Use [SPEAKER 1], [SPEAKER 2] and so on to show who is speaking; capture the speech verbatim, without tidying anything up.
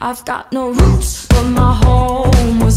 [SPEAKER 1] I've got no roots, but my home was